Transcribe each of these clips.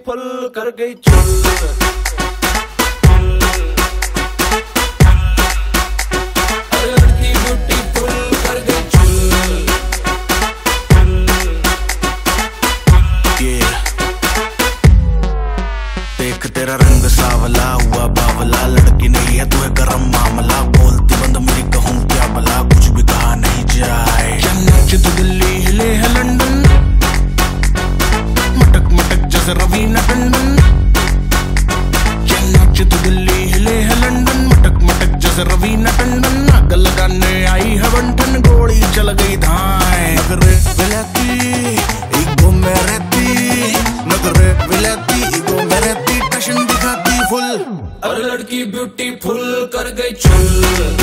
Beautiful कर गई चुल। तेरा रंग सावला हुआ बावला, लड़की नहीं है तू है गरम मामला, बोलती बंद मेरी कहूँ क्या भला, कुछ भी कहा नहीं जाए। नाच तो दिल्ली हिले है लंदन, मटक मटक जैसे रवीना टंडन। नाच तो दिल्ली हिले है लंदन, मटक मटक जैसे रवीना टंडन। आग लगाने आई है बंठन, गोली चल गई धाए। नगरे विलाती ईगो में रहती, नगरे विलाती ईगो में रहती, टशन दिखाती फुल। और लड़की ब्यूटीफुल कर गई चुल।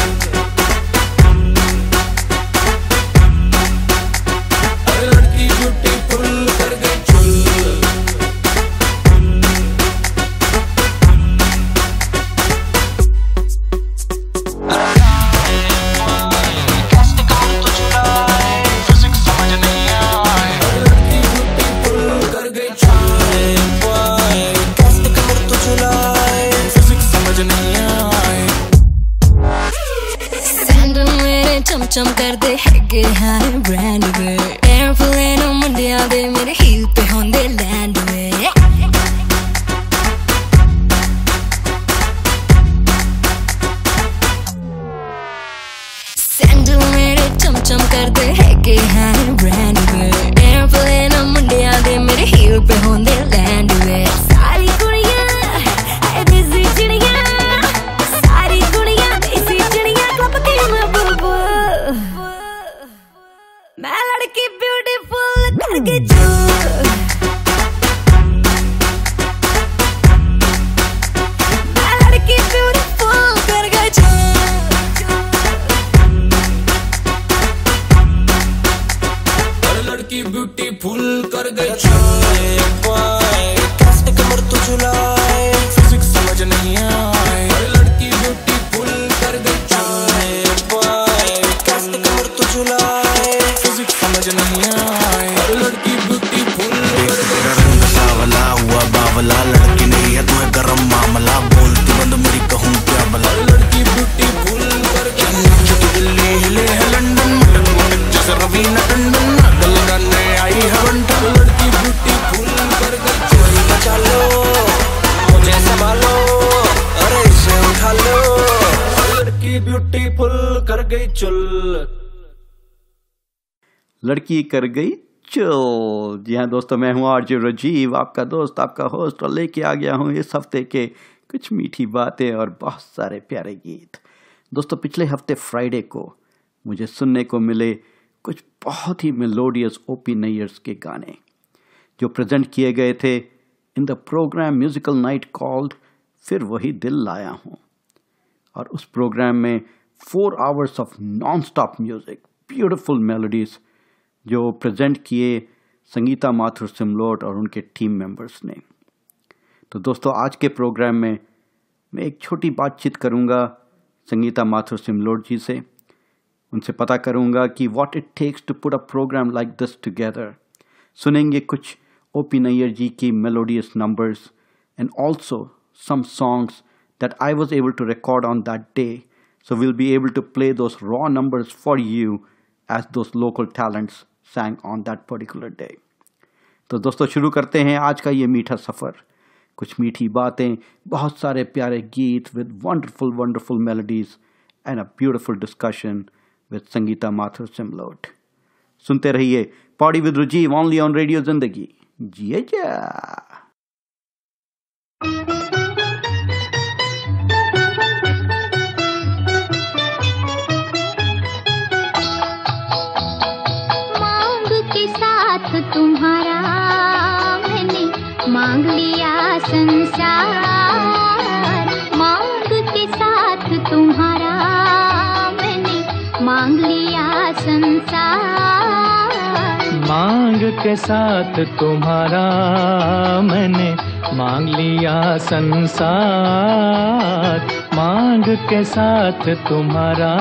चम कर दे हैगे हाय ब्रांड वे, एयरप्लेन मुंडिया दे मेरे हील पे होंदे लैंड वे। सैंडल मेरे चम कर दे हैगे हाय ब्रांड वे, एयरप्लेन मुंडिया दे मेरे हील पे होंदे लैंड वे। सारी कुड़ियां है देसी चिड़ियां, सारी कुड़ियां देसी चिड़ियां, क्लब के मैं बुलबुल। मैं लड़की ब्यूटीफुल कर गई चुल। मैं लड़की ब्यूटीफुल कर गई चुल। और लड़की ब्यूटीफुल कर गई चुल। कैसे कमर तो झुलाए, फिजिक्स समझ नहीं आए। और लड़की ब्यूटीफुल कर गई चुल। कैसे कमर तो झुलाए, समझ नहीं आए। और लड़की ब्यूटीफुल तेरा रंग सावला हुआ बावला, लड़की नहीं है तू है गरम मामला, बोलती बंद मेरी कहूँ क्या भला। और लड़की ब्यूटीफुल कर गई नाच तो दिल्ली हिले है लंदन, मटक मटक जैसे रवीना टंडन। आग लगाने आई है बंठन, लड़की ब्यूटीफुल कर गई चुल। बचा लो मुझे संभालो, अरे इसे उठा लो। और लड़की ब्यूटीफुल कर गई चुल। लड़की कर गई चल। जी हाँ दोस्तों, मैं हूँ आरजे राजीव, आपका दोस्त, आपका होस्ट, और लेके आ गया हूँ इस हफ्ते के कुछ मीठी बातें और बहुत सारे प्यारे गीत। दोस्तों, पिछले हफ्ते फ्राइडे को मुझे सुनने को मिले कुछ बहुत ही मेलोडियस ओपी नैयर्स के गाने जो प्रेजेंट किए गए थे in the programme musical night called Phir वही दिल लाया हूँ। और उस प्रोग्राम में 4 hours of non stop music, beautiful melodies जो प्रेजेंट किए संगीता माथुर सिमलोट और उनके टीम मेंबर्स ने। तो दोस्तों, आज के प्रोग्राम में मैं एक छोटी बातचीत करूंगा संगीता माथुर सिमलोट जी से। उनसे पता करूंगा कि what it takes to put a programme like this together. सुनेंगे कुछ ओपी नैयर जी की melodious numbers and also some songs that I was able to record on that day. So we'll be able to play those raw numbers for you as those local talents sang on that particular day. तो दोस्तों, शुरू करते हैं आज का ये मीठा सफ़र। कुछ मीठी बातें, बहुत सारे प्यारे गीत with wonderful wonderful melodies and a beautiful discussion with Sangeeta Mathur Simlote. सुनते रहिए party with Rajiv only on radio Zindagi. जी जा। तुम्हारा मैंने मांग लिया संसार, मांग के साथ तुम्हारा मैंने मांग लिया संसार, मांग के साथ तुम्हारा मैंने मांग लिया संसार, मांग के साथ तुम्हारा।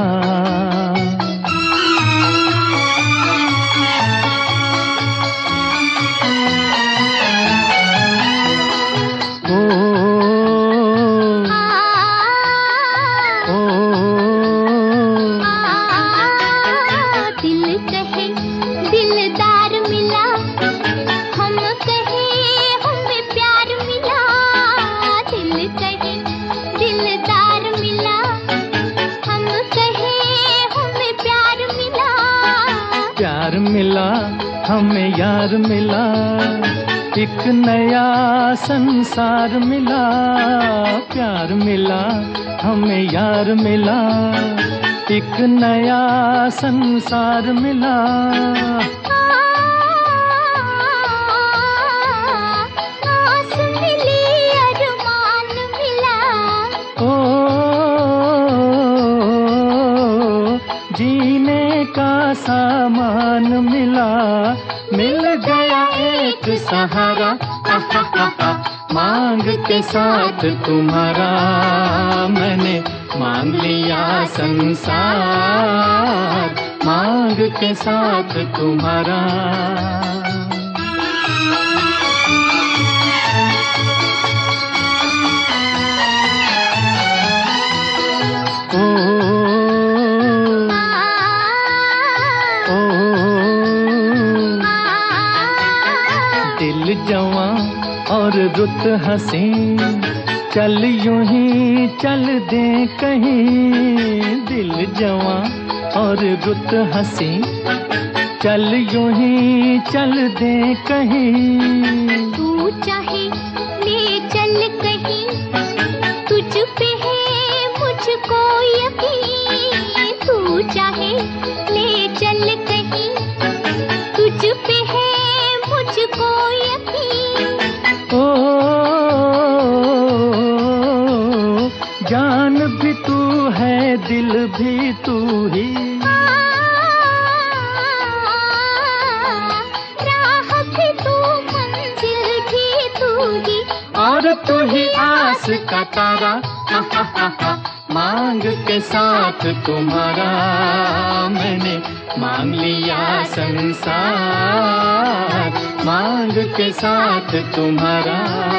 हमें यार मिला, एक नया संसार मिला, प्यार मिला, हमें यार मिला, एक नया संसार मिला। आस मिली, अरमान मिला, ओ जीने का सामान मिला, मिल गया एक सहारा, मांग के साथ तुम्हारा मैंने मांग लिया संसार, मांग के साथ तुम्हारा। दिल जवां और रुत हंसी, चल यूं ही चल दे कहीं, दिल जवां और रुत हंसी, चल यूं ही चल दे कहीं। तू चाहे ले चल कहीं, तुझ पे है मुझको यकीन, तू चाहे ले चल कहीं, तुझ पे है मुझको यकीन। ओ जान भी तू है, दिल भी तू ही, राह भी तू, मंजिल भी तू ही, और तू ही आस का तारा, मांग के साथ तुम्हारा मैंने मांग लिया संसार, मांग के साथ तुम्हारा।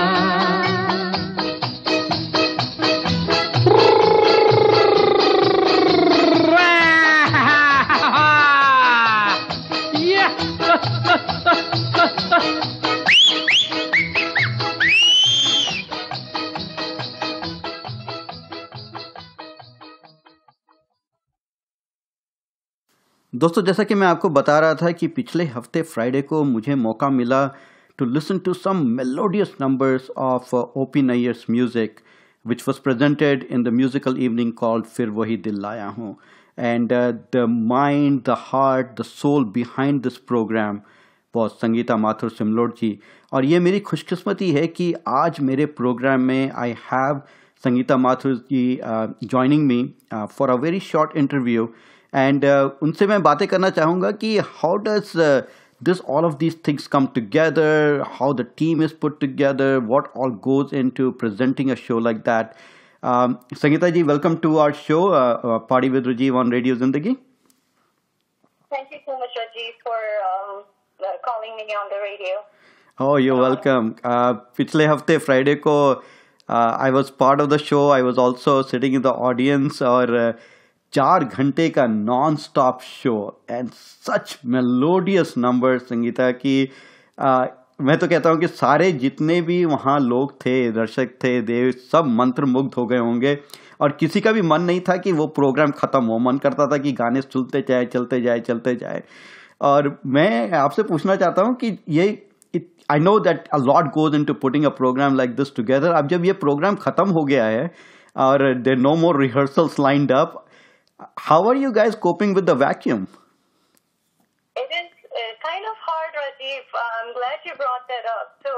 दोस्तों, जैसा कि मैं आपको बता रहा था कि पिछले हफ्ते फ्राइडे को मुझे मौका मिला to listen to some melodious numbers of OP Nayyar's music which was presented in the musical evening called फिर वही दिल लाया हूँ. And the mind, the heart, the soul behind this program was Sangeeta Mathur सिमलोड जी. और ये मेरी खुशकिस्मती है कि आज मेरे प्रोग्राम में I have Sangeeta Mathur ji joining me for a very short interview. And उनसे मैं बातें करना चाहूँगा कि how does this all of these things come together, how the team is put together, what all goes into presenting a show like that. Sangeeta ji, welcome to our show, Party with Rajiv on Radio Zindagi. Thank you so much, Rajiv, for calling me on the radio. Oh, you're welcome. पिछले हफ्ते Friday को I was part of the show. I was also sitting in the audience और 4 घंटे का non stop show and such melodious number Sangeeta की मैं तो कहता हूँ कि सारे जितने भी वहाँ लोग थे, दर्शक थे, देव सब मंत्रमुग्ध हो गए होंगे और किसी का भी मन नहीं था कि वो प्रोग्राम ख़त्म हो. मन करता था कि गाने चलते जाए चलते जाए चलते जाए. और मैं आपसे पूछना चाहता हूँ कि ये I know that a lot goes into putting a programme like this together. अब जब ये प्रोग्राम ख़त्म हो गया है और there no more rehearsals lined up, how are you guys coping with the vacuum? It is kind of hard, Rajiv. I'm glad you brought that up. So,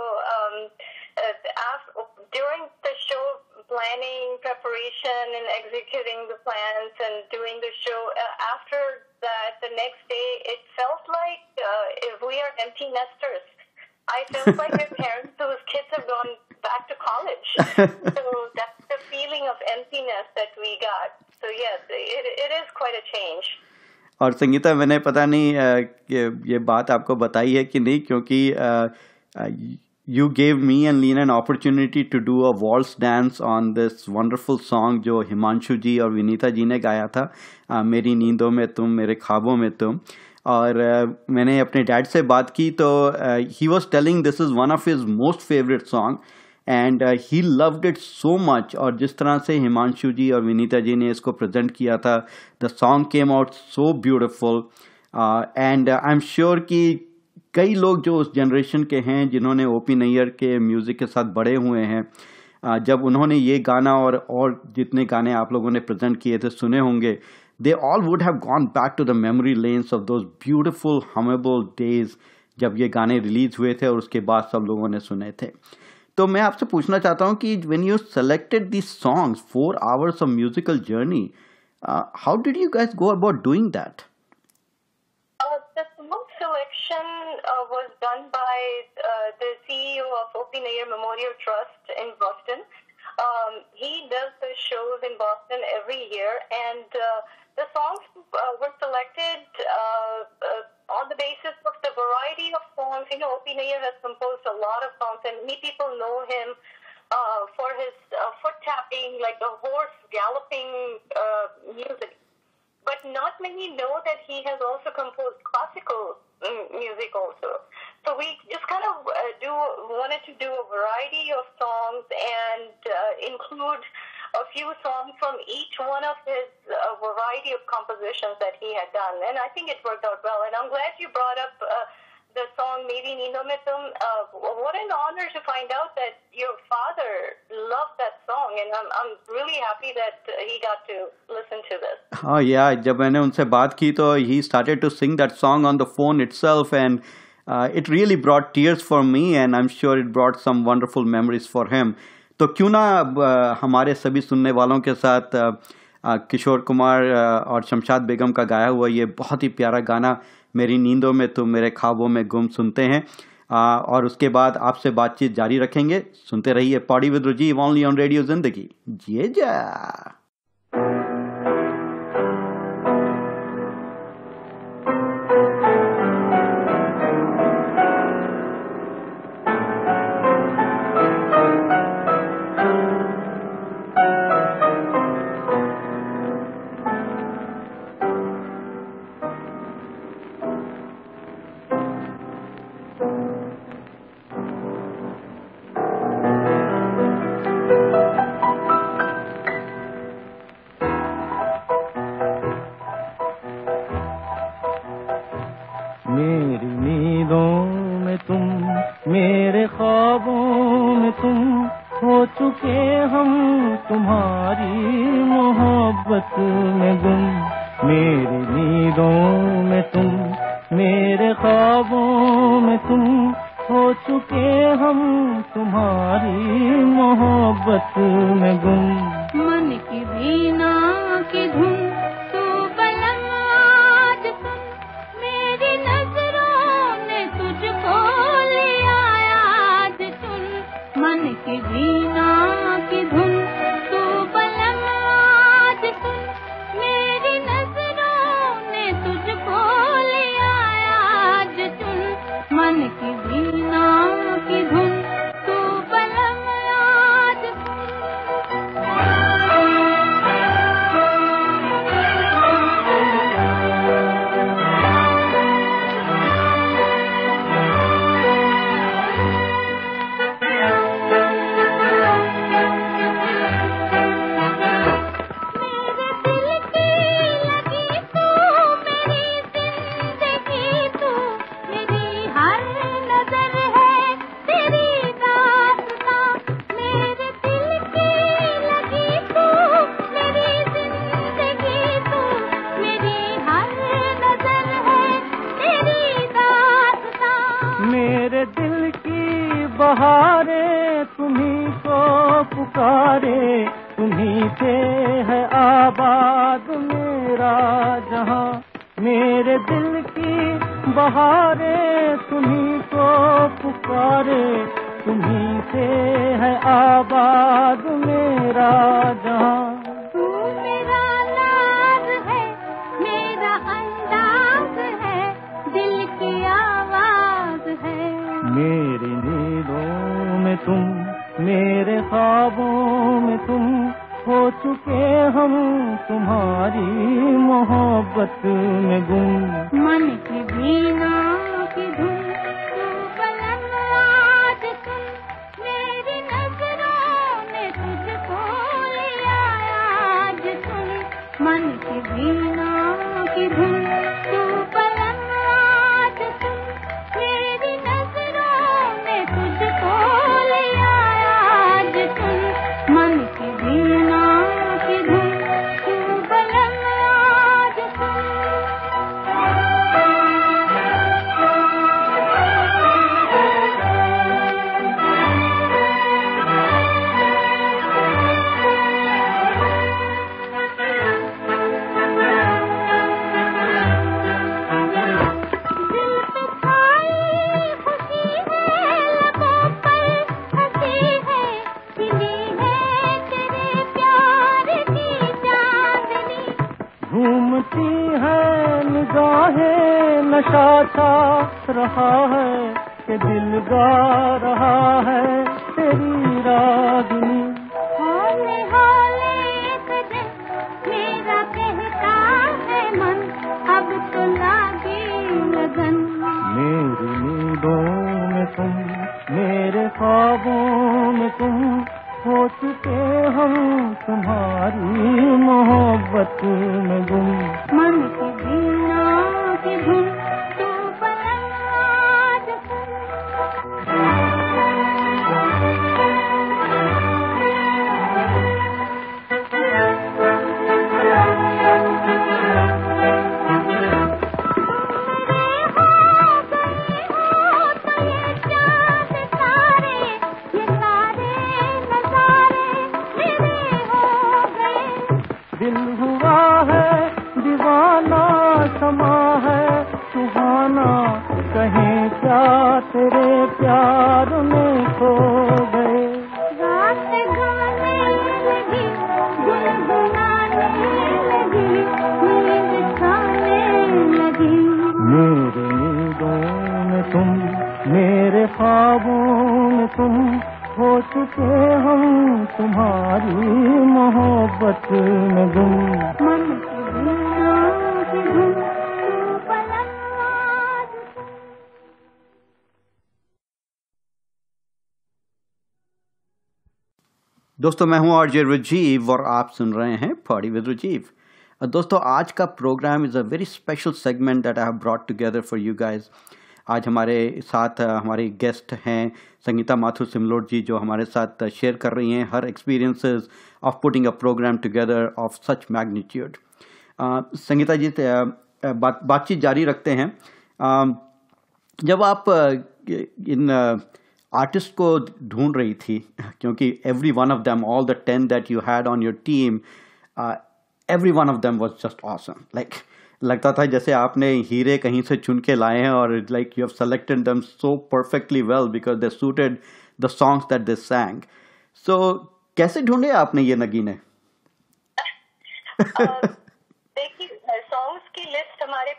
during the show planning, preparation, and executing the plans and doing the show, after that, the next day, it felt like if we are empty nesters. I felt like my parents whose kids have gone back to college. So that's the feeling of emptiness that we got. So yes, it is quite a change. और संगीता, मैंने पता नहीं कि ये बात आपको बताई है कि नहीं, क्योंकि you gave me and Leena an opportunity to do a waltz dance on this wonderful song जो हिमांशु जी और विनीता जी ने गाया था, मेरी नींदों में तुम मेरे ख्वाबों में तुम. और मैंने अपने डैड से बात की तो he was telling this is one of his most favorite song and he loved it so much. और जिस तरह से हिमांशु जी और विनीता जी ने इसको प्रेजेंट किया था, the song came out so beautiful and I'm sure कि कई लोग जो उस जनरेशन के हैं जिन्होंने ओपी नैयर के म्यूज़िक के साथ बड़े हुए हैं, जब उन्होंने ये गाना और जितने गाने आप लोगों ने प्रेजेंट किए थे सुने होंगे, they all would have gone back to the memory lanes of those beautiful hummable days जब ये गाने रिलीज हुए थे और उसके बाद सब लोगों ने सुने थे। तो मैं आपसे पूछना चाहता हूँ कि when you selected these songs, 4 hours of musical journey, how did you guys go about doing that? The song selection was done by the CEO of Opie Nayar Memorial Trust in Boston. He does the shows in Boston every year, and the songs were selected on the basis of the variety of songs. You know, Opie Nayar has composed a lot of songs, and many people know him for his foot tapping, like the horse galloping music. But not many know that he has also composed classical music also. So we just kind of wanted to do a variety of songs and include a few songs from each one of his variety of compositions that he had done. And I think it worked out well. And I'm glad you brought up the song Meri Neendon Mein Tum. What an honor to find out that your father loved that song, and I'm really happy that he got to listen to this. हाँ यार, जब मैंने उनसे बात की तो he started to sing that song on the phone itself, and it really brought tears for me, and I'm sure it brought some wonderful memories for him. तो क्यों ना हमारे सभी सुनने वालों के साथ किशोर कुमार और शमशाद बेगम का गाया हुआ ये बहुत ही प्यारा गाना मेरी नींदों में तुम मेरे ख्वाबों में गुम सुनते हैं, और उसके बाद आपसे बातचीत जारी रखेंगे। सुनते रहिए party with Rajiv only on radio Zindagi. जिए जा। की धुन तू पलंग आज सुन करती है निगाहें, नशा सा रहा है कि दिल गा रहा है तेरी रागनी। होले होले एक दिन मेरा कहता है मन, अब तो लागे लगन। मेरी नींदों में तुम, मेरे ख्वाबों में तुम, हो चुके हम तुम्हारी मोहब्बत में गुम। मन की वीणा की धुन तू पलंग दिल हुआ है दीवाना, समा है सुहाना, कहीं क्या तेरे प्यार में खो गए। रात गाने लगी, गुनगुनाने लगी, नींद खाने लगी। मेरी नींदों में तुम, मेरे ख्वाबों में तुम, हो चुके हम तुम्हारी मोहब्बत में गुम। मन की वीणा की धुन तू पलंग दोस्तों मैं हूं आरजे राजीव और आप सुन रहे हैं पार्टी विद राजीव। दोस्तों आज का programme is a very special segment that I have brought together for you guys. आज हमारे साथ हमारे गेस्ट हैं संगीता माथुर सिमलोड जी, जो हमारे साथ शेयर कर रही हैं her experiences of putting a programme together of such magnitude. Sangeeta ji बातचीत जारी रखते हैं। जब आप इन आर्टिस्ट को ढूंढ रही थी, क्योंकि every one of them, all the 10 that you had on your team, every one of them was just awesome. Like लगता था जैसे आपने हीरे कहीं से चुन के लाए हैं, और like you have selected them so perfectly well because they suited the songs that they sang. So कैसे ढूंढे आपने ये नगीने? देखिए सॉन्ग्स की लिस्ट हमारे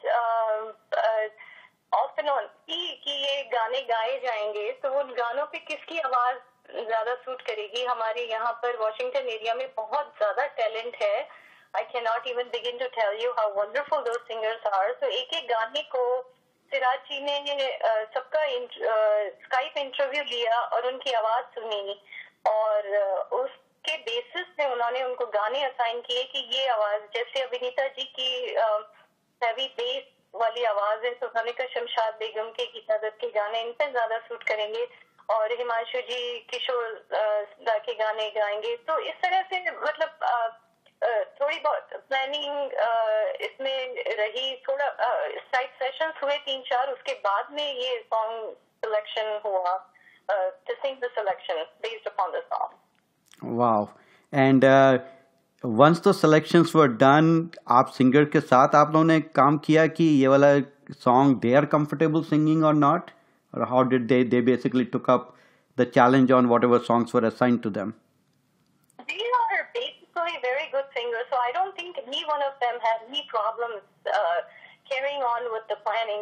पास ऑफ एंड ऑन थी कि ये गाने गाए जाएंगे, तो उन गानों पे किसकी आवाज ज्यादा सूट करेगी। हमारे यहाँ पर वॉशिंगटन एरिया में बहुत ज्यादा टैलेंट है। I cannot even begin to tell you how wonderful those singers are. So एक एक गाने को सिराज जी ने सबका स्काइप इंटरव्यू लिया और उनकी आवाज सुनी, और उसके बेसिस पे उन्होंने उनको गाने असाइन किए कि ये आवाज, जैसे अभिनीता जी की हैवी बेस वाली आवाज है, तो उन्होंने कहा शमशाद बेगम के, गीता दत्त के गाने इन पे ज्यादा सूट करेंगे, और हिमांशु जी किशोर दा के गाने गाएंगे। तो इस तरह से मतलब थोड़ी बहुत प्लानिंग इसमें रही, थोड़ा साइड सेशंस हुए 3-4, उसके बाद में ये सॉन्ग सिलेक्शन हुआ, to sing the selection based upon the song. Wow. And once the selections were done, आप सिंगर के साथ आप लोगों ने काम किया कि ये वाला song they are comfortable singing or not, or how did they basically took up the challenge on whatever songs were assigned to them? They are basically very good singers, so I don't think any one of them had any problems carrying on with the planning,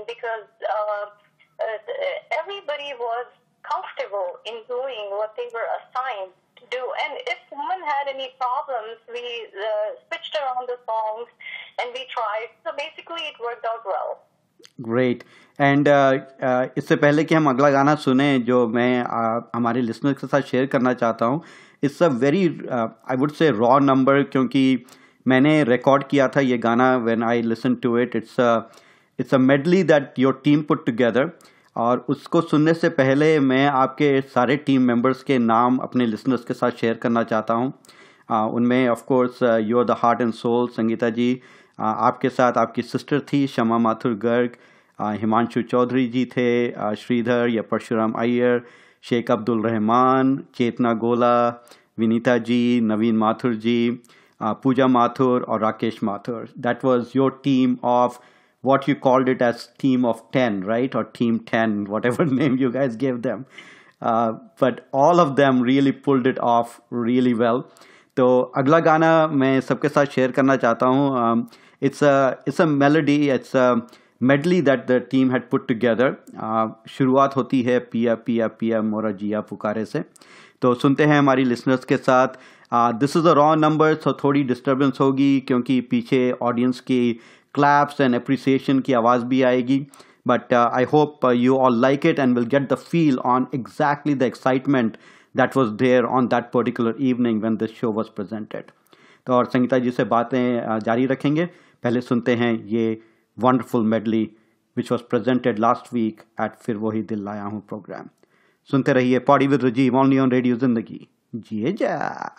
because everybody was comfortable in doing what they were assigned to do. And if someone had any problems, we switched around the songs and we tried. So basically it worked out well. Great. And इससे पहले कि हम अगला गाना सुने जो मैं हमारे लिसनर्स के साथ शेयर करना चाहता हूँ, it's a very I would say raw number, क्योंकि मैंने रिकॉर्ड किया था ये गाना when I listen to it. It's a medley that your team put together, और उसको सुनने से पहले मैं आपके सारे टीम मेंबर्स के नाम अपने लिसनर्स के साथ शेयर करना चाहता हूँ। उनमें of course you are the heart and soul Sangeeta ji, आपके साथ आपकी सिस्टर थी शमा माथुर गर्ग, हिमांशु चौधरी जी थे, श्रीधर या परशुराम अय्यर, शेख अब्दुल रहमान, चेतना गोला, विनीता जी, नवीन माथुर जी, पूजा माथुर और Rakesh Mathur. That was your team of what you called it as team of 10, right? Or team 10, whatever name you guys gave them. But all of them really pulled it off really well. तो अगला गाना मैं सबके साथ share करना चाहता हूँ. It's a melody, it's a medley that the team had put together. शुरुआत होती है पिया पिया पिया मोरा जिया पुकारे से. तो सुनते हैं हमारी लिसनर्स के साथ. This is a raw number, so थोड़ी डिस्टर्बेंस होगी क्योंकि पीछे ऑडियंस की क्लैप्स एंड अप्रिसिएशन की आवाज़ भी आएगी. But I hope you all like it and will get the feel on exactly the excitement that was there on that particular evening when this show was presented. तो और संगीता जी से बातें जारी रखेंगे. पहले सुनते हैं ये wonderful medley which was presented last week at फिर वही दिल लाया हूँ प्रोग्राम. सुनते रहिए party with Rajiv only on radio Zindagi. जिए जा.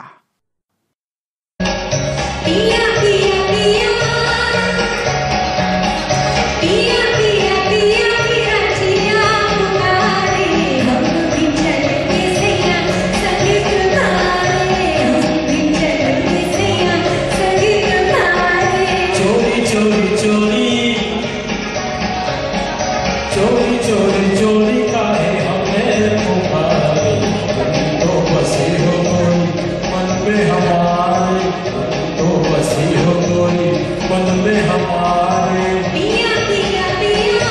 पिया पिया पिया पिया पिया पिया पिया जिया पुकारे, हम भी चल के सैया सगे तुम्हारे, हम भी चल के सैया सगे तुम्हारे. चोरी चोरी चोरी चोरी चोरी चोरी काहे हमें पुकारे, तुम तो बसे हो कोई मन पे हमारे, तुम तो बसी हो कोई मन पे हमारे. पिया पिया पिया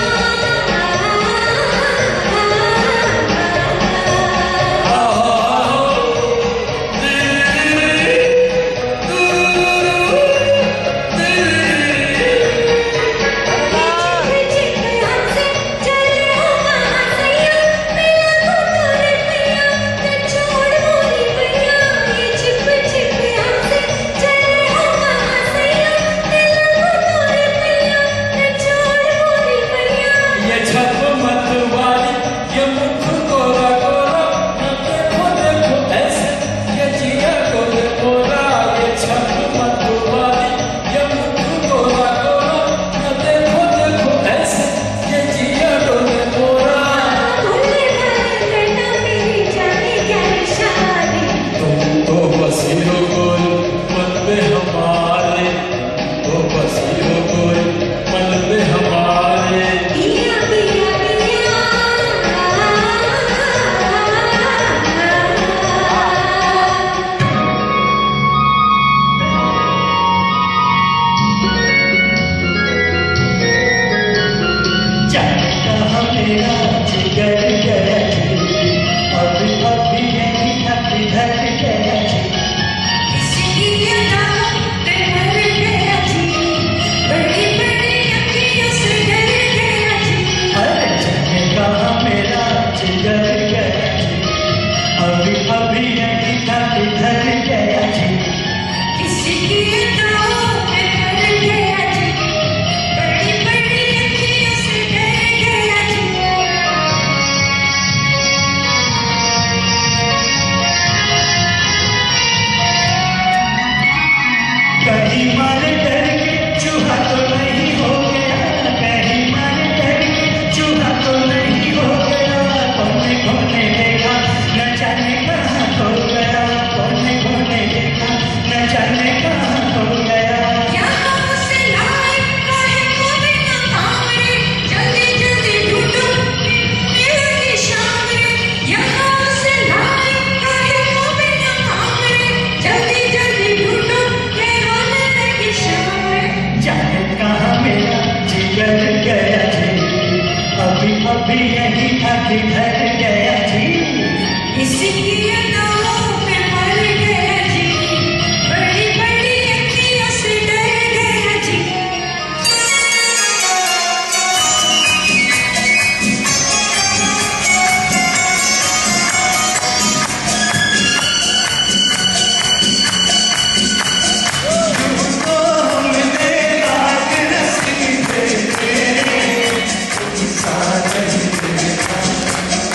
ये छप मत वाली ये मुख गोरा गोरा, न देखो देखो ऐसे ये जिया गोरे गोरा. ये छप मत वाली ये मुख गोरा गोरा, न देखो देखो ऐसे ये जिया गोरे गोरा. भूले वाले लड़ना मेरी जाने क्या निशानी. तुम तो बसी हो कोई मन पे हमारे, तुम तो बसी हो कोई मन पे हमारे. पिया पिया पिया कहाँ मेरा जिगर गया जी, अभी अभी यही धक धक गया जी. किसी अदाओं पे मर गया जी, बड़ी बड़ी अखियों से डर गया जी. अरे जगह कहाँ मेरा जिगर गया जी, अभी अभी यही धक धक गया जी. किसी की अदाओं पे मर गया जी, बड़ी बड़ी अखियों से डर गया जी. कहीं मारे डर के चूहा तो नहीं हो गया, कहीं मारे डर के चूहा तो नहीं हो गया. कोने कोने देखा न जाने कहाँ खो गया, कोने कोने देखा न जाने कहाँ खो गया. यहाँ से लाए काहे को बिना कामरे, जल्दी जल्दी ढूंढो मेरा निशान रे. यहाँ से लाए काहे को बिना कामरे, जल्दी जल्दी ढूंढो मेरा निशान रे. जाने कहाँ मेरा जिगर गया जी, अभी अभी यही धक धक गया जी. किसी की अदाओं पे मर गया जी, बड़ी बड़ी अखियों से डर गया जी. साथ ही देखा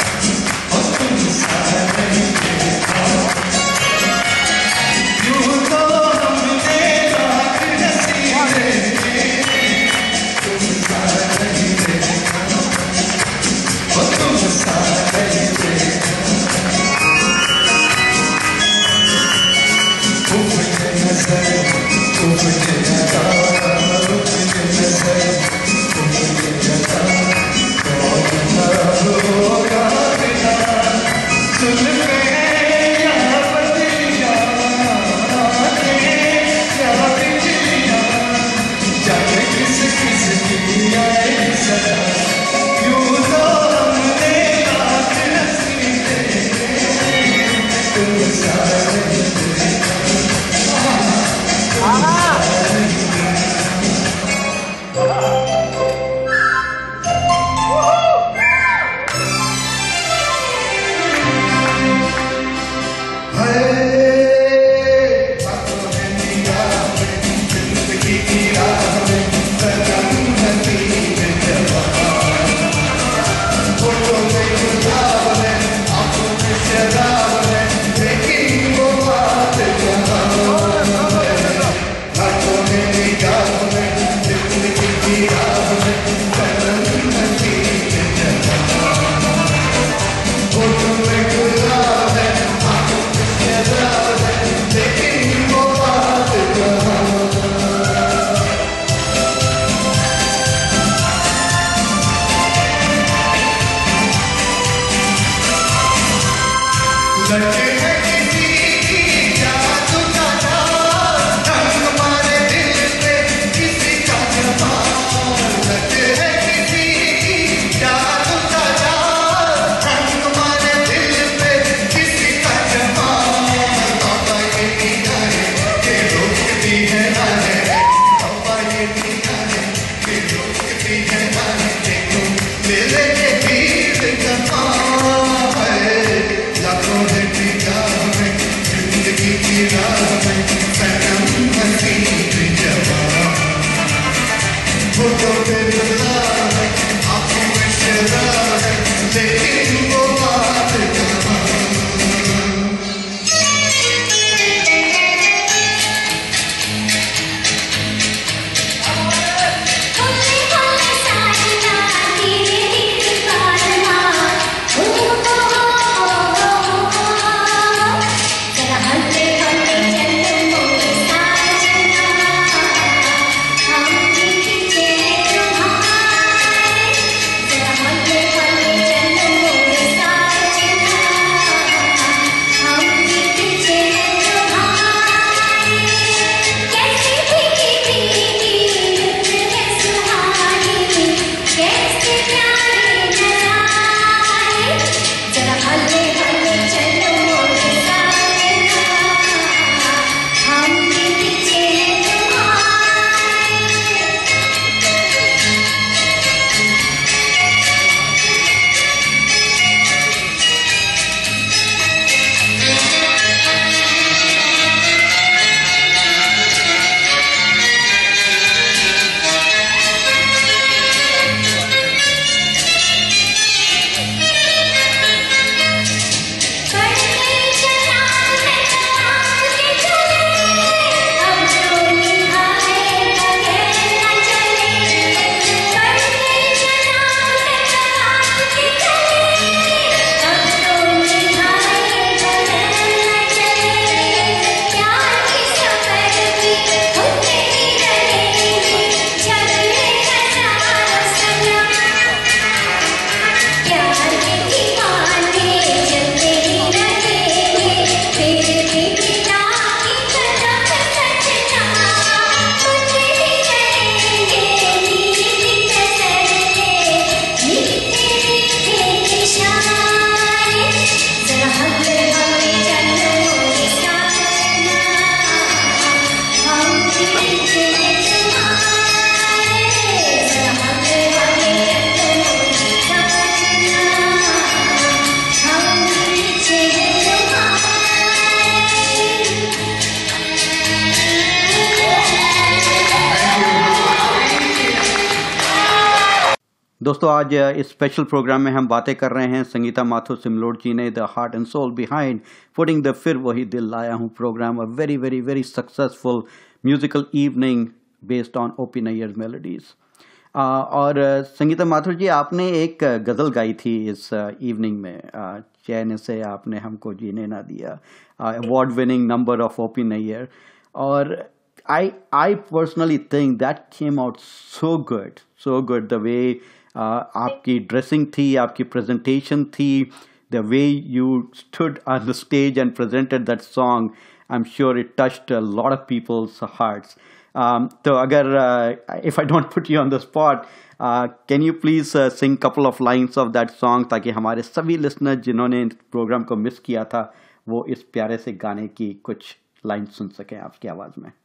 दोस्तों आज इस स्पेशल प्रोग्राम में हम बातें कर रहे हैं संगीता माथुर सिमलोड जी ने the heart and soul behind putting the Phir वही Dil Laya Hoon programme, a very very very successful musical evening based on OP Nayyar melodies. और संगीता माथुर जी, आपने एक गज़ल गाई थी इस इवनिंग में, चैन से आपने हमको जीने ना दिया, award winning number of OP Nayyar. और I personally think that came out so good, the way आपकी ड्रेसिंग थी, आपकी प्रेजेंटेशन थी, the way you stood on the stage and presented that song, I'm sure it touched a lot of people's hearts. तो अगर if I don't put you on the spot, can you please sing couple of lines of that song ताकि हमारे सभी listeners जिन्होंने इस programme को miss किया था वो इस प्यारे से गाने की कुछ लाइन सुन सकें आपकी आवाज़ में।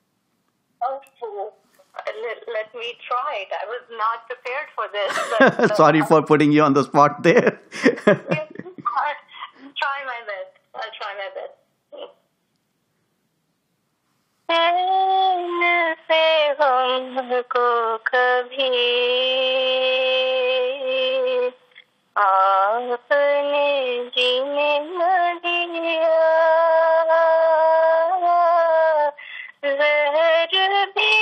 Let me try it. I was not prepared for this. But, Sorry for putting you on the spot there. I'll try my best. ऐसे हमको कभी आपने जीने न दिया, जहर भी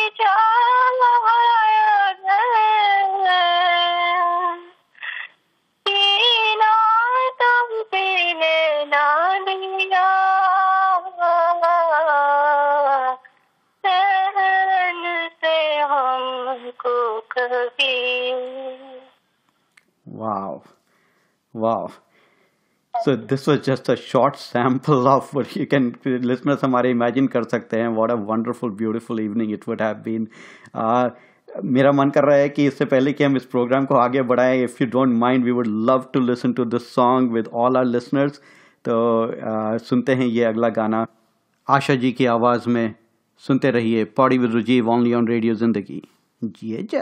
Wow. So this was just a short sample of what you can, listeners हमारे imagine कर सकते हैं what a wonderful beautiful evening it would have been. मेरा मन कर रहा है कि इससे पहले कि हम इस प्रोग्राम को आगे बढ़ाएं, if you don't mind, we would love to listen to this song with all our listeners. तो सुनते हैं ये अगला गाना आशा जी की आवाज़ में। सुनते रहिए party with Rajiv only on radio Zindagi. जिए जा।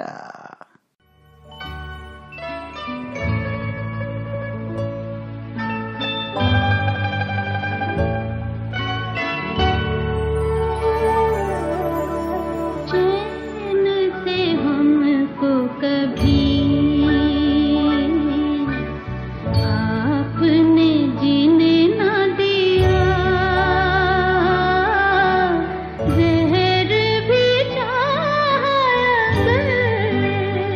जहर भी चाहा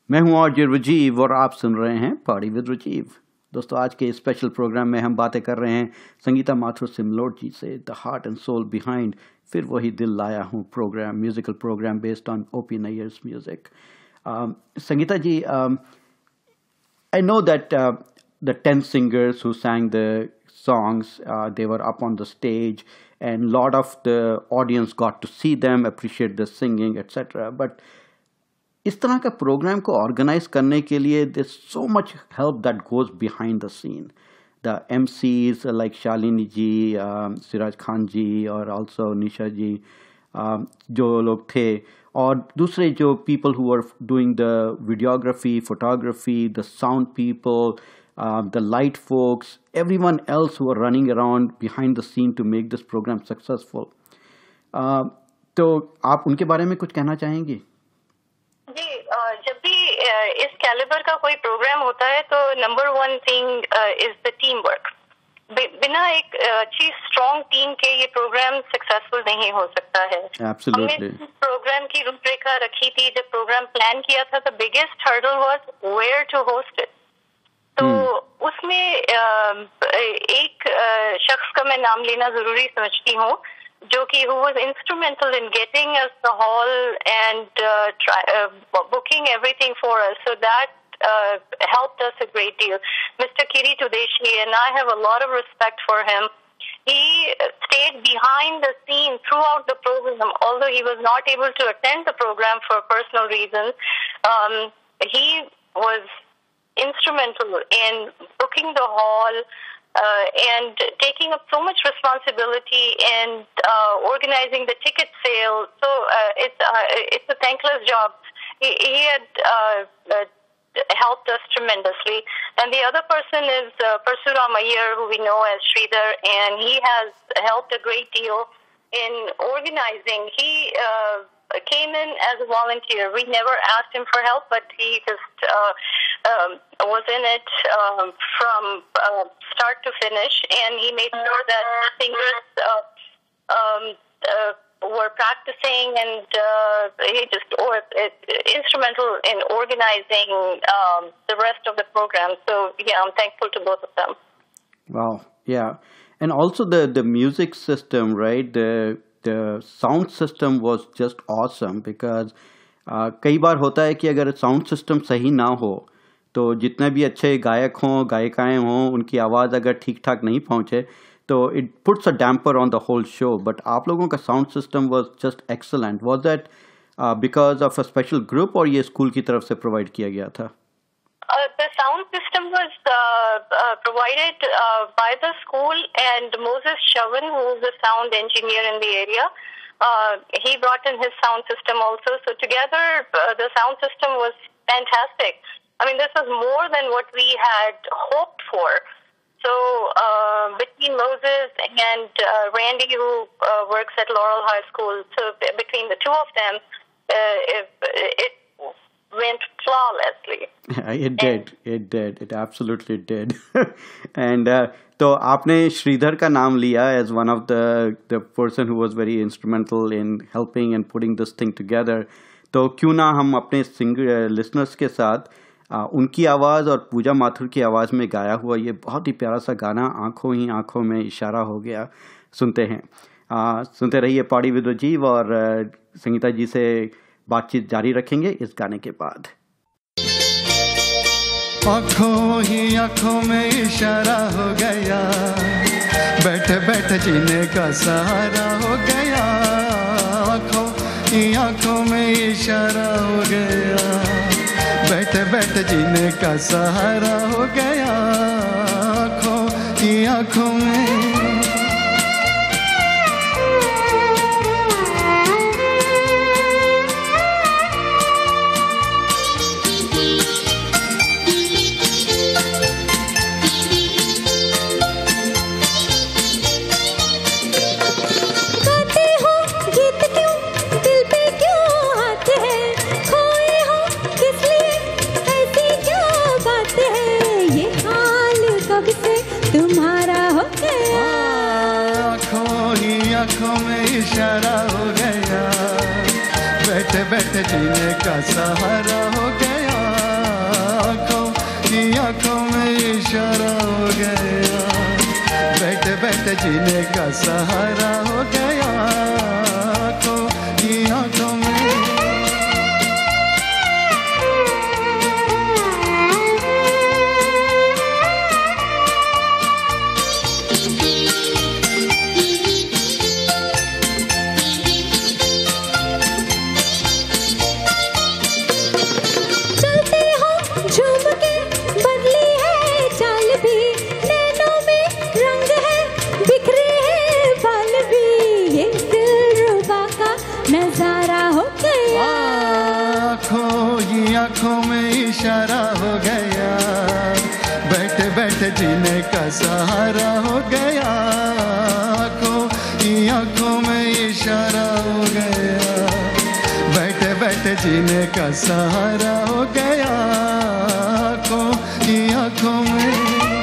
मैं हूं आरजे राजीव और आप सुन रहे हैं पार्टी विद राजीव। दोस्तों, आज के स्पेशल प्रोग्राम में हम बातें कर रहे हैं संगीता माथुर सिमलोट जी से, the heart and soul behind Phir वही Dil Laya Hoon program, musical program based on OP Nayyar's music. Sangeeta ji, I know that the 10 singers who sang the songs, they were up on the stage and a lot of the audience got to see them, appreciate the singing, etc. But इस तरह का programme को organise करने के लिए there's so much help that goes behind the scene. The MCs like Shalini जी, सिराज खान जी और also निशा जी, जो लोग थे, और दूसरे जो people who were doing the videography, photography, the sound people, the light folks, everyone else who were running around behind the scene to make this program successful. तो आप उनके बारे में कुछ कहना चाहेंगी? जी, जब भी इस कैलिबर का कोई प्रोग्राम होता है तो number one thing is the team work. बिना एक अच्छी स्ट्रॉन्ग टीम के ये प्रोग्राम सक्सेसफुल नहीं हो सकता है। Absolutely. हमने प्रोग्राम की रूपरेखा रखी थी, जब प्रोग्राम प्लान किया था, the biggest hurdle was where to host it. तो उसमें एक शख्स का मैं नाम लेना जरूरी समझती हूँ, जो कि who was instrumental in getting us the hall and booking everything for us. So that helped us a great deal. Mr. Kiri Tudeshi, and I have a lot of respect for him. He stayed behind the scene throughout the program, although he was not able to attend the program for personal reasons. He was instrumental in booking the hall and taking up so much responsibility and organizing the ticket sale. So it's a thankless job. He had helped us tremendously. And the other person is Parsuram Iyer, who we know as Sridhar, and he has helped a great deal in organizing. He came in as a volunteer. We never asked him for help, but he just was in it from start to finish, and he made sure that the singers were practicing, and he just instrumental in organizing the rest of the program. So yeah, I'm thankful to both of them. Wow, yeah. And also the music system, right? The sound system was just awesome because कई बार होता है कि अगर sound system सही ना हो तो जितने भी अच्छे गायक हों, गायिकाएं हों, उनकी आवाज़ अगर ठीक ठाक नहीं पहुंचे तो it puts a damper on the whole show. But आप लोगों का sound system was just excellent. Was that because of a special group और ये स्कूल की तरफ से प्रोवाइड किया गया था? The sound system was provided by the school, and Moses Chavan, who is a sound engineer in the area, he brought in his sound system also. So together, the sound system was fantastic. I mean, this was more than what we had hoped for. So between Moses and Randy, who works at Laurel High School, so between the two of them, it went flawlessly. It absolutely did. And तो आपने श्रीधर का नाम लिया as one of the person who was very instrumental in helping and putting this thing together. तो क्यों ना हम अपने listeners के साथ उनकी आवाज़ और पूजा माथुर की आवाज़ में गाया हुआ ये बहुत ही प्यारा सा गाना आँखों ही आँखों में इशारा हो गया सुनते हैं। सुनते रहिए पार्टी विद राजीव, और संगीता जी से बातचीत जारी रखेंगे इस गाने के बाद। आँखों ही आँखों में इशारा हो गया, बैठे बैठे जीने का सहारा हो गया। आँखों ही आँखों में इशारा हो गया, बैठे बैठे जीने का सहारा हो गया। आँखों ही आँखों में आँखों में इशारा हो गया, बैठे बैठे जीने का सहारा हो गया। ये आंखों में इशारा हो गया, बैठे बैठे जीने का सहारा हो गया, आंखों ये आंखों में। आंखों में इशारा हो गया, बैठे बैठे जीने का सहारा हो गया, आंखों में इशारा हो गया, बैठे बैठे जीने का सहारा हो गया, आंखों में।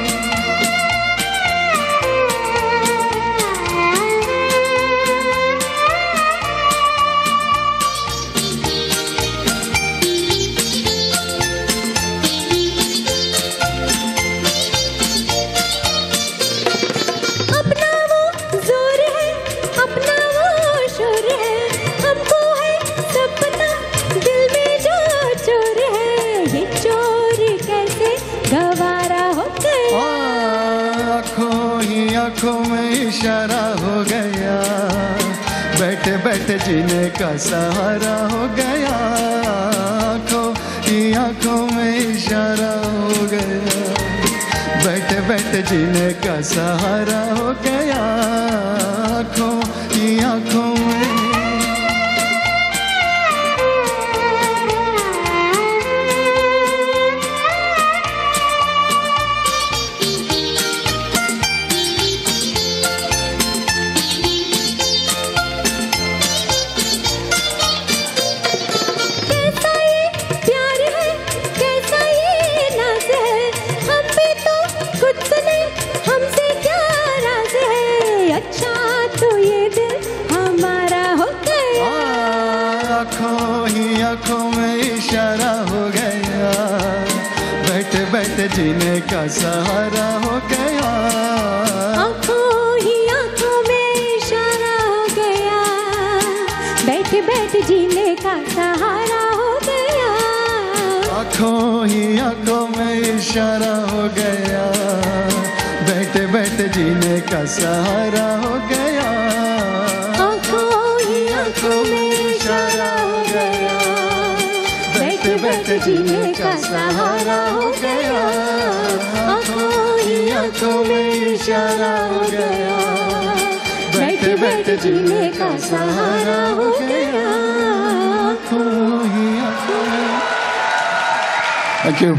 आंखों में इशारा हो गया, बैठे बैठे जीने का सहारा हो गया, आंखों में इशारा हो गया, बैठे बैठे जीने का सहारा हो गया, आंखों में। आंखों में इशारा हो गया, बैठे बैठे जीने का सहारा हो गया, आंखों में इशारा हो गया, बैठे बैठे जीने का सहारा हो गया, आंखों में इशारा हो गया, बैठे बैठे जीने का सहारा हो गया, आंखों में इशारा हो गया, बैठे बैठे जीने का सहारा हो गया, आंखों में इशारा हो गया, बैठे बैठे जीने का सहारा हो गया, थैंक यू।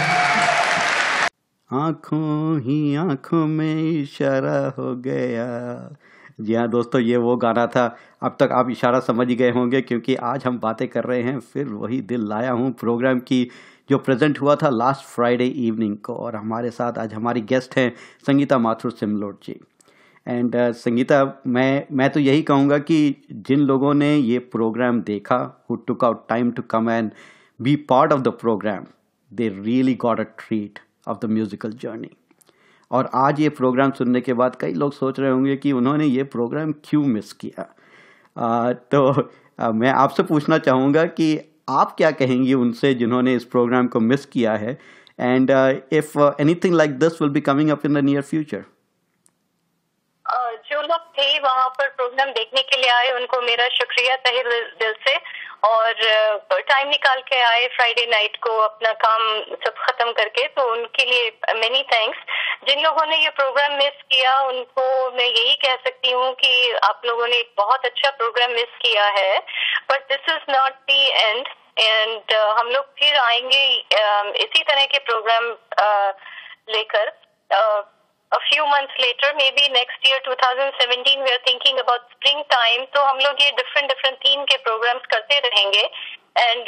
आंखों में इशारा हो गया। जी हाँ दोस्तों, ये वो गाना था। अब तक आप इशारा समझ ही गए होंगे, क्योंकि आज हम बातें कर रहे हैं फिर वही दिल लाया हूँ प्रोग्राम की, जो प्रेजेंट हुआ था लास्ट फ्राइडे इवनिंग को। और हमारे साथ आज हमारी गेस्ट हैं संगीता माथुर सिमलोट जी। एंड संगीता, मैं तो यही कहूँगा कि जिन लोगों ने ये प्रोग्राम देखा, who took out time to come and be part of the program, they really got a treat of the musical journey. और आज ये प्रोग्राम सुनने के बाद कई लोग सोच रहे होंगे कि उन्होंने ये प्रोग्राम क्यों मिस किया। तो मैं आपसे पूछना चाहूँगा कि आप क्या कहेंगी उनसे जिन्होंने इस प्रोग्राम को मिस किया है, and if anything like this will be coming up in the near future. जो लोग थे वहाँ पर प्रोग्राम देखने के लिए आए, उनको मेरा शुक्रिया तहे दिल से, और टाइम निकाल के आए फ्राइडे नाइट को अपना काम सब खत्म करके, तो उनके लिए मेनी थैंक्स। जिन लोगों ने ये प्रोग्राम मिस किया उनको मैं यही कह सकती हूँ कि आप लोगों ने एक बहुत अच्छा प्रोग्राम मिस किया है, but this is not the end. And हम लोग फिर आएंगे इसी तरह के प्रोग्राम लेकर a few months later, maybe next year 2017 we are thinking about spring time, तो हम लोग ये different theme के programs करते रहेंगे, and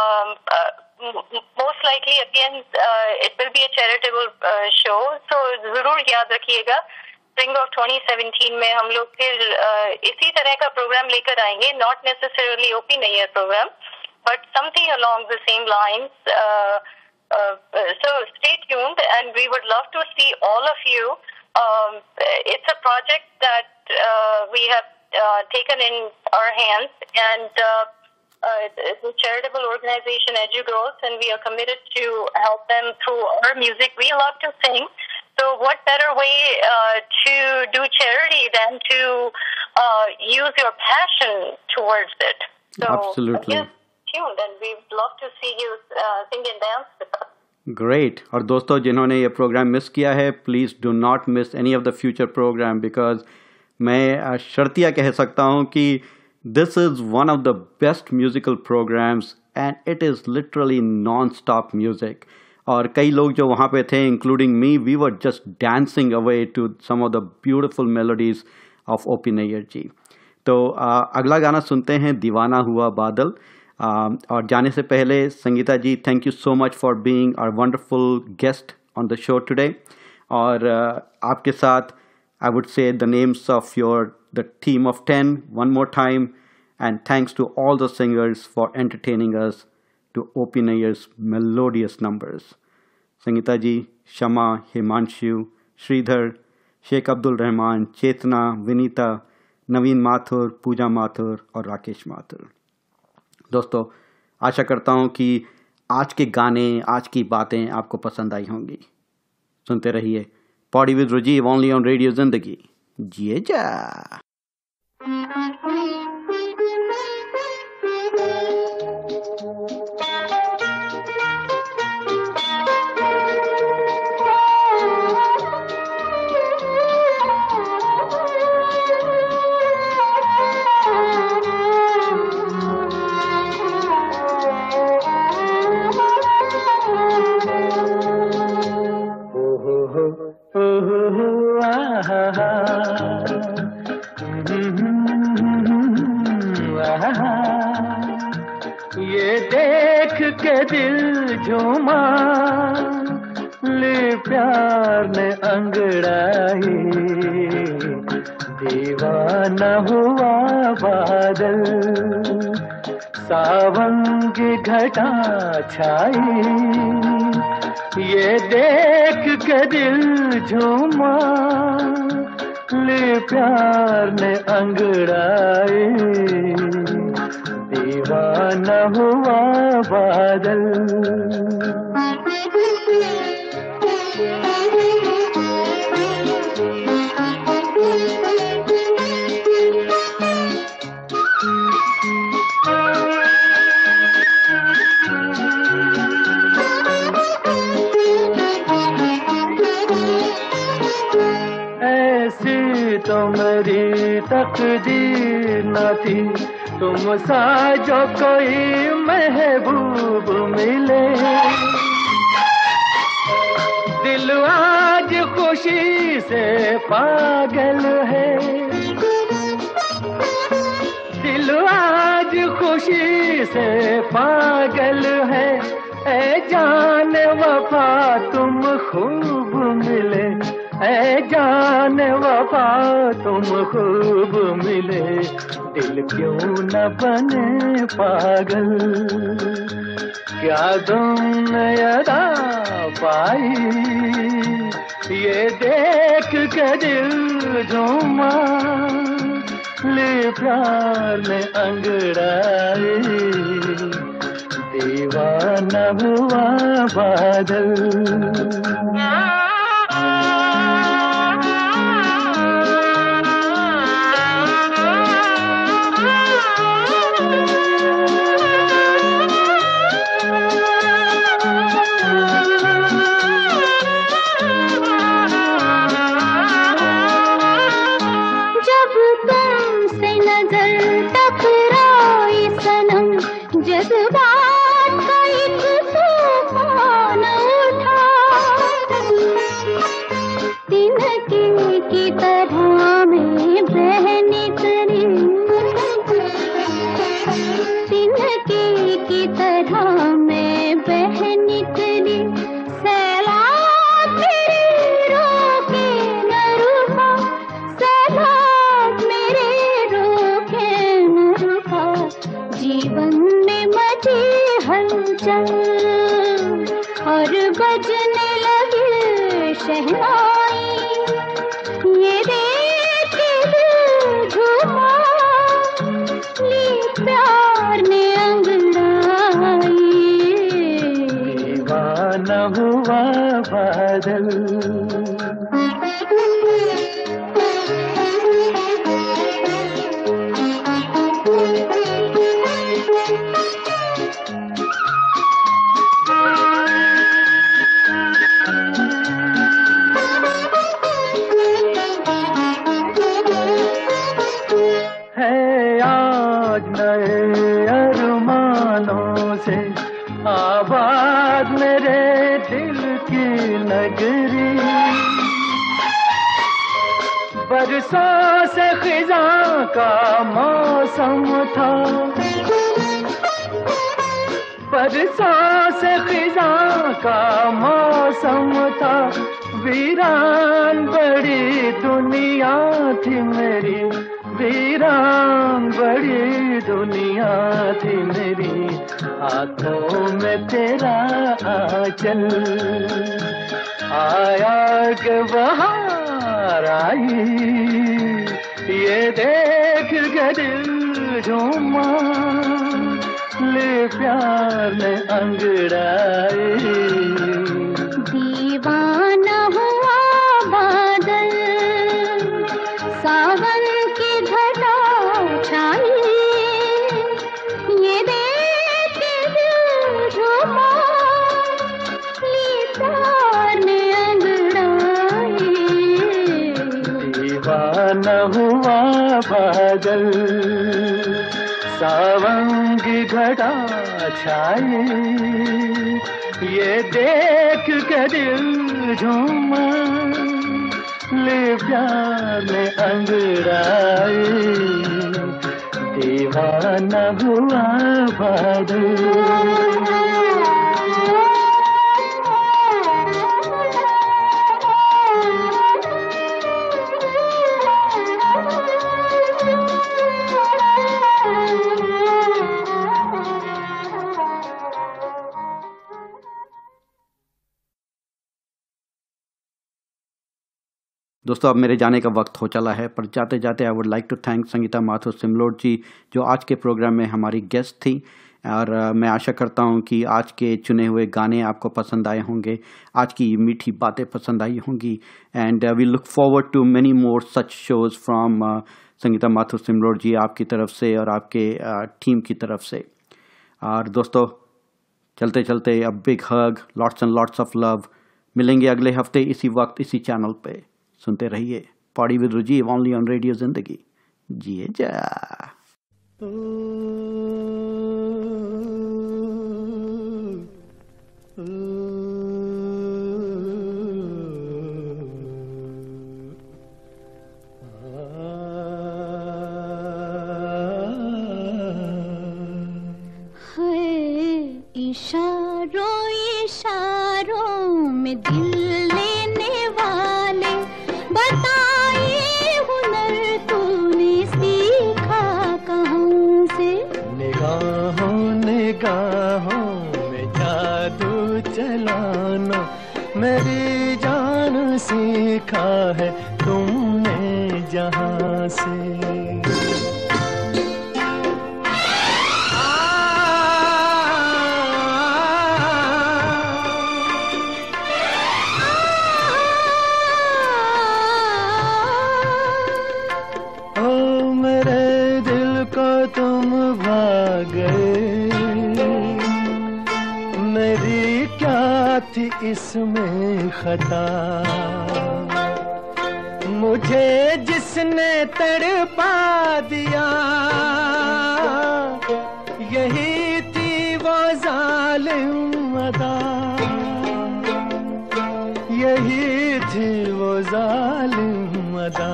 most likely again it will be a charitable show, so जरूर याद रखिएगा spring of 2017 में हम लोग फिर इसी तरह का प्रोग्राम लेकर आएंगे, not necessarily OP Nayyar program, but something along the same lines, So stay tuned, and we would love to see all of you. It's a project that we have taken in our hands, and it's a charitable organization, EduGrowth, and we are committed to help them through our music. We love to sing, so what better way to do charity than to use your passion towards it? So, Absolutely. Yes, tuned, and we'd love to see you sing and dance with us. Great. और दोस्तों जिन्होंने ये program miss किया है, please do not miss any of the future program, because मैं शर्तिया कह सकता हूँ कि this is one of the best musical programs and it is literally non stop music. और कई लोग जो वहाँ पे थे, including me, we were just dancing away to some of the beautiful melodies of OP. Nayyar ji. तो अगला गाना सुनते हैं, दीवाना हुआ बादल. और जाने से पहले Sangeeta ji, thank you so much for being our wonderful guest on the show today. और आपके साथ I would say the names of the team of 10 one more time, and thanks to all the singers for entertaining us to O.P. Nayyar's melodious numbers. Sangeeta ji, Shama, Himanshu, Shridhar, Sheikh Abdul Rahman, Chetna, Vinita, Naveen Mathur, Pooja Mathur और राकेश माथुर. दोस्तों आशा करता हूँ कि आज के गाने, आज की बातें आपको पसंद आई होंगी. सुनते रहिए party with Rajiv, only on radio Zindagi. जिए जा. ये देख के दिल झूमा, ले प्यार ने अंगड़ाई, दीवाना हुआ बादल, सावन की घटा छाई. ये देख के दिल झूमा, ले प्यार ने अंगड़ाई, दीवाना हुआ बादल. ऐसी तो मेरी तकदीर न थी, तुम सा जो कोई महबूब मिले. दिल आज खुशी से पागल है, दिल आज खुशी से पागल है. ऐ जान वफा तुम खूब मिले, ऐ जान वफा तुम खूब मिले. दिल क्यों न बने पागल, क्या तुमने अदा पाई. ये देख के दिल झूमा, ले प्यार ने अंगड़ाई, दीवाना हुआ बादल. और बजने लगे शहनाई, ये देख के दिल झूमा, ली प्यार ने अंगड़ाई। दीवाना हुआ बादल, आबाद मेरे दिल की नगरी, बरसों से खिज़ां का मौसम था, बरसों से खिज़ां का मौसम था। वीरान बड़ी दुनिया थी मेरी, वीरान बड़ी दुनिया थी मेरी। हाथों में तेरा आंचल आया के बहार आई, ये देख के दिल झूमा, ले प्यार ने अंगड़ाई। दीवाना हुआ बादल, सावन की घटा छाई, ये देख के दिल झूमा, ली प्यार ने अंगड़ाई। दीवाना हुआ बादल, सावन की घटा छाई, ये देख के दिल झूमा, ले प्यार ने अंगड़ाई। दीवाना हुआ बादल। दोस्तों अब मेरे जाने का वक्त हो चला है, पर जाते जाते I would like to thank Sangeeta Mathur सिमलोड ji, जो आज के प्रोग्राम में हमारी गेस्ट थी। और मैं आशा करता हूं कि आज के चुने हुए गाने आपको पसंद आए होंगे, आज की मीठी बातें पसंद आई होंगी। And we look forward to many more such shows from Sangeeta Mathur सिमलोड ji, आपकी तरफ से और आपके टीम की तरफ से। और दोस्तों चलते चलते अब big hug, lots and lots of love. मिलेंगे अगले हफ्ते इसी वक्त इसी चैनल पे। सुनते रहिए party with Rajiv only on radio Zindagi. जिए जा। इशारों इशारों में दिल लेने वाले, बताइए हुनर तूने सीखा कहाँ से? निगाहों निगाहों में जादू चलाना मेरी जान सीखा है तुमने जहाँ से। इसमें खता मुझे जिसने तड़पा दिया, यही थी वो जालिम अदा, यही थी वो जालिम अदा।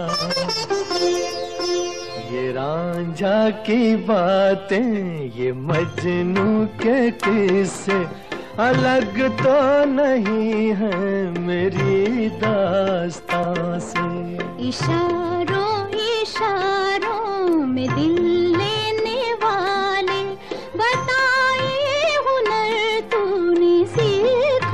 ये रांझा की बातें, ये मजनू के किस्से अलग तो नहीं है मेरी दास्तां से। इशारों इशारों में दिल लेने वाले, बताइए हुनर तूने सीखा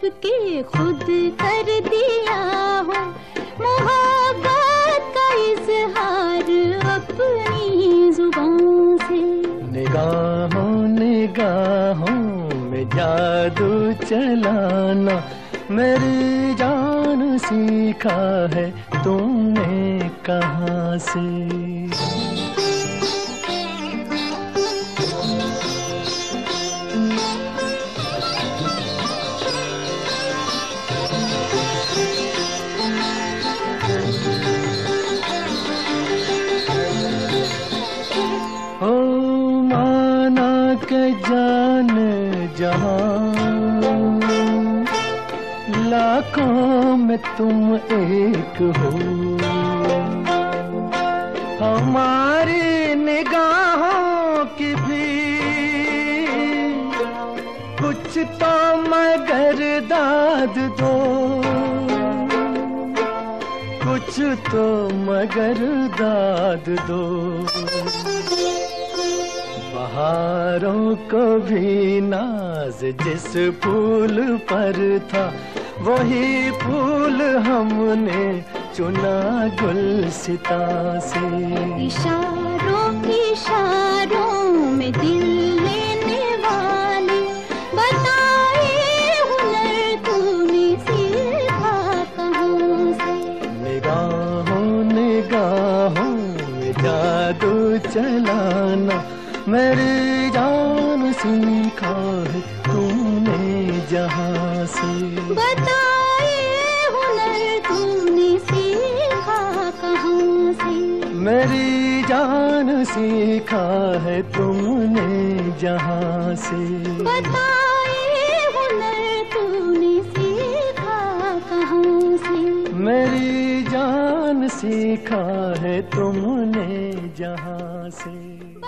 के खुद कर दिया हूँ मोहब्बत का इजहार अपनी जुबान से। निगाहों निगाहों में जादू चलाना मेरी जान सीखा है तुमने कहाँ से। ओ माना के जान जहां लाखों में तुम एक हो, हमारी निगाहों की भी कुछ तो मगर दाद दो, कुछ तो मगर दाद दो। बहारों को भी नाज जिस फूल पर था वही फूल हमने चुना गुलसिता से। इशारों इशारों में दिल लेने वाले बताए हुनर तूने सीखा कहाँ से। निगाहों निगाहों में जादू चलाना मेरी जान सीखा है तुमने जहाँ से। बताए हुनर तूने सीखा कहाँ से। मेरी जान सीखा है तुमने जहाँ से। बताए हुनर तूने सीखा कहाँ से। मेरी जान सीखा है तुमने जहाँ से।